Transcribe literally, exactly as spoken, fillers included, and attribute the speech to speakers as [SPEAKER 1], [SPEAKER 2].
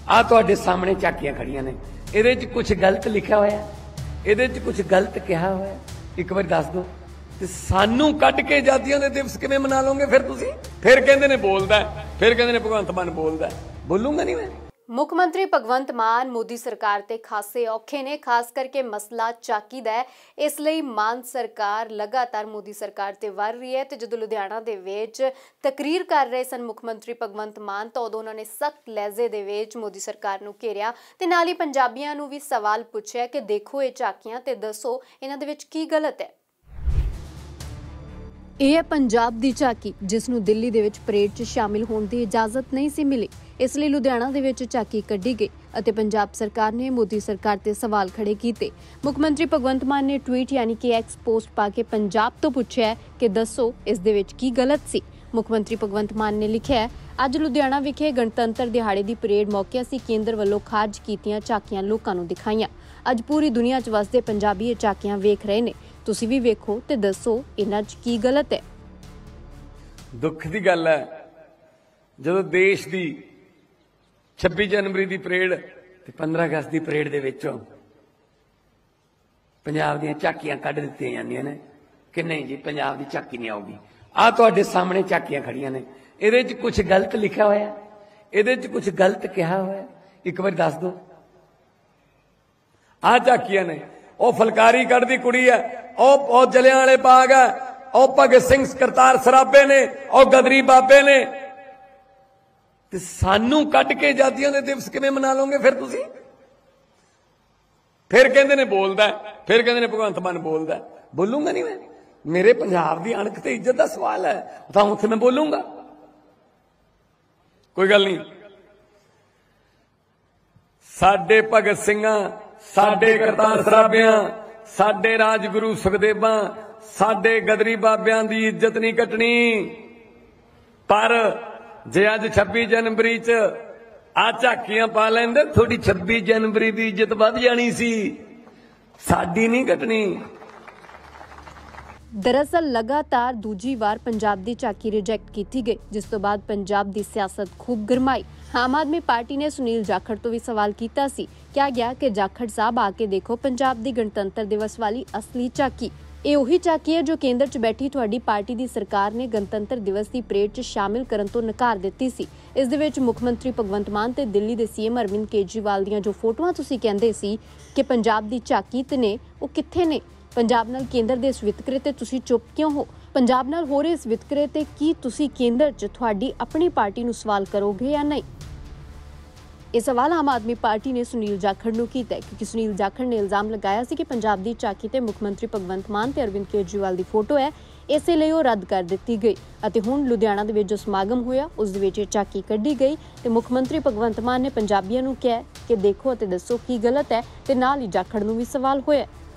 [SPEAKER 1] आ तुहाडे सामने झाकियां खड़ियां ने, इहदे च कुछ गलत लिखा होया, इहदे च कुछ गलत कहा होया, एक बार दस दो। ते सानू कट के आजादियों दे दिवस किवें मना लोगे फिर तुसीं? फिर कहंदे ने बोलदा है, फिर कहंदे ने भगवंत मान बोलदा है, बोलूंगा नहीं मैं।
[SPEAKER 2] मुख मंत्री भगवंत मान मोदी सरकार ते खासे औखे ने, खास करके मसला झाकी दा है। इसलिए मान सरकार लगातार मोदी सरकार ते वार रही है। तो जो लुधियाना दे विच तकरीर कर रहे सन मुख मंत्री भगवंत मान, तो उदों उन्होंने सख्त लहजे दे विच मोदी सरकार नूं घेरिया ते नाल ही पंजाबियां नूं भी सवाल पुछया कि देखो ये झाकियां ते दसो इन्हां दे विच की गलत है। ਇਹ ਹੈ ਪੰਜਾਬ ਦੀ ਝਾਕੀ, ਜਿਸ ਨੂੰ ਦਿੱਲੀ ਦੇ ਵਿੱਚ ਪਰੇਡ 'ਚ ਸ਼ਾਮਿਲ ਹੋਣ ਦੀ ਇਜਾਜ਼ਤ ਨਹੀਂ ਸੀ ਮਿਲੀ। ਇਸ ਲਈ ਲੁਧਿਆਣਾ ਦੇ ਵਿੱਚ ਝਾਕੀ ਕੱਢੀ ਗਈ ਅਤੇ ਪੰਜਾਬ ਸਰਕਾਰ ਨੇ ਮੋਦੀ ਸਰਕਾਰ ਤੇ ਸਵਾਲ ਖੜੇ ਕੀਤੇ। ਮੁੱਖ ਮੰਤਰੀ ਭਗਵੰਤ ਮਾਨ ਨੇ ਟਵੀਟ ਯਾਨੀ ਕਿ ਐਕਸ ਪੋਸਟ ਪਾ ਕੇ ਪੰਜਾਬ ਤੋਂ ਪੁੱਛਿਆ ਕਿ ਦੱਸੋ ਇਸ ਦੇ ਵਿੱਚ ਕੀ ਗਲਤ ਸੀ। ਮੁੱਖ ਮੰਤਰੀ ਭਗਵੰਤ ਮਾਨ ਨੇ ਲਿਖਿਆ, ਅੱਜ ਲੁਧਿਆਣਾ ਵਿਖੇ ਗਣਤੰਤਰ ਦਿਹਾੜੇ ਦੀ ਪਰੇਡ ਮੌਕੇ ਅਸੀਂ ਕੇਂਦਰ ਵੱਲੋਂ ਖਾਰਜ ਕੀਤੀਆਂ ਝਾਕੀਆਂ ਲੋਕਾਂ ਨੂੰ ਦਿਖਾਈਆਂ। ਅੱਜ ਪੂਰੀ ਦੁਨੀਆ 'ਚ ਵਸਦੇ ਪੰਜਾਬੀ ਇਹ ਝਾਕੀਆਂ ਵੇਖ ਰਹੇ ਨੇ, ਤੁਸੀਂ ਵੀ ਵੇਖੋ ਤੇ ਦੱਸੋ ਇਹਨਾਂ 'ਚ ਕੀ ਗਲਤ ਹੈ।
[SPEAKER 1] दुख की गल है जो देश की छब्बी जनवरी की परेड ते पंद्रह अगस्त की परेड दे विचों पंजाब दी झाकियां कढ दित्तियां जांदियां ने कि नहीं जी पंजाब की झाकी नहीं आऊगी। आ तुहाडे सामने झाकियां खड़ियां ने, इहदे च कुछ गलत लिखा होया, इहदे च कुछ गलत कहा होया, एक बार दस दो। आ झाकियां ने, ओ फुलकारी कढ़दी कुड़ी है, ओ ओ जलियांवाले बाग है, और भगत सिंह करतार सराबे ने, और गदरी बाबे ने, ते सानू कट के आजादियों दे दिवस किवें मना लोगे फिर तुसीं? फिर कहंदे ने बोलदा है, फिर कहंदे ने भगवंत मान बोलदा है, बोलूंगा नहीं मैं। मेरे पंजाब दी अणख ते इज्जत दा सवाल है, तां उत्थे मैं बोलूंगा, कोई गल नहीं। साडे भगत सिंहां, साडे करतार सराबियां, साडे राजगुरु सुखदेवां, साडे गदरी बाबियां दी इज्जत नहीं कटनी। पर जे अज छब्बी जनवरी च आ झाकियां पा लैंदे, थोड़ी छब्बी जनवरी दी इज्जत वध जानी सी, साडी नहीं कटनी।
[SPEAKER 2] दरअसल लगातार दूजी बार पंजाब की झाकी रिजेक्ट की गई, जिस तो बाद पंजाब की सियासत खूब गरमाई। आम आदमी पार्टी ने सुनील जाखड़ तो भी सवाल किया सी, क्या गया कि जाखड़ साहब आके देखो पंजाब की गणतंत्र दिवस वाली असली झाकी। ਇਹ ਉਹੀ ਝਾਕੀ ਹੈ ਜੋ ਕੇਂਦਰ 'ਚ ਬੈਠੀ ਤੁਹਾਡੀ ਪਾਰਟੀ ਦੀ ਸਰਕਾਰ ਨੇ ਗਣਤੰਤਰ ਦਿਵਸ ਦੀ ਪਰੇਡ 'ਚ ਸ਼ਾਮਿਲ ਕਰਨ ਤੋਂ ਨਕਾਰ ਦਿੱਤੀ ਸੀ। ਇਸ ਦੇ ਵਿੱਚ ਮੁੱਖ ਮੰਤਰੀ ਭਗਵੰਤ ਮਾਨ ਤੇ ਦਿੱਲੀ ਦੇ ਸੀਐਮ ਅਰਵਿੰਦ ਕੇਜਰੀਵਾਲ ਦੀਆਂ ਜੋ ਫੋਟੋਆਂ ਤੁਸੀਂ ਕਹਿੰਦੇ ਸੀ ਕਿ ਪੰਜਾਬ ਦੀ ਝਾਕੀ ਤੇ ਨੇ, ਉਹ ਕਿੱਥੇ ਨੇ? ਪੰਜਾਬ ਨਾਲ ਕੇਂਦਰ ਦੇ ਇਸ ਵਿਤਕਰੇ ਤੇ ਤੁਸੀਂ ਚੁੱਪ ਕਿਉਂ ਹੋ? ਪੰਜਾਬ ਨਾਲ ਹੋ ਰਹੇ ਇਸ ਵਿਤਕਰੇ ਤੇ ਕੀ ਤੁਸੀਂ ਕੇਂਦਰ 'ਚ ਤੁਹਾਡੀ ਆਪਣੀ ਪਾਰਟੀ ਨੂੰ ਸਵਾਲ ਕਰੋਗੇ ਜਾਂ ਨਹੀਂ? ਇਹ ਸਵਾਲ ਆਮ ਆਦਮੀ ਪਾਰਟੀ ਨੇ ਸੁਨੀਲ ਜਾਖੜ ਨੂੰ ਕੀਤਾ, ਕਿਉਂਕਿ ਸੁਨੀਲ ਜਾਖੜ ਨੇ ਇਲਜ਼ਾਮ ਲਗਾਇਆ ਸੀ ਕਿ ਪੰਜਾਬ ਦੀ ਝਾਕੀ ਤੇ ਮੁੱਖ ਮੰਤਰੀ ਭਗਵੰਤ ਮਾਨ ਤੇ ਅਰਵਿੰਦ ਕੇਜਰੀਵਾਲ ਦੀ ਫੋਟੋ ਹੈ, ਇਸੇ ਲਈ ਉਹ ਰੱਦ ਕਰ ਦਿੱਤੀ ਗਈ। ਅਤੇ ਹੁਣ ਲੁਧਿਆਣਾ ਦੇ ਵਿੱਚ ਜੋ ਸਮਾਗਮ ਹੋਇਆ ਉਸ ਦੇ ਵਿੱਚ ਇਹ ਝਾਕੀ ਕੱਢੀ ਗਈ ਤੇ ਮੁੱਖ ਮੰਤਰੀ ਭਗਵੰਤ ਮਾਨ ਨੇ ਪੰਜਾਬੀਆਂ ਨੂੰ ਕਿਹਾ ਕਿ ਦੇਖੋ ਅਤੇ ਦੱਸੋ ਕੀ ਗਲਤ ਹੈ, ਤੇ ਨਾਲ ਹੀ ਜਾਖੜ ਨੂੰ ਵੀ ਸਵਾਲ ਹੋਇਆ।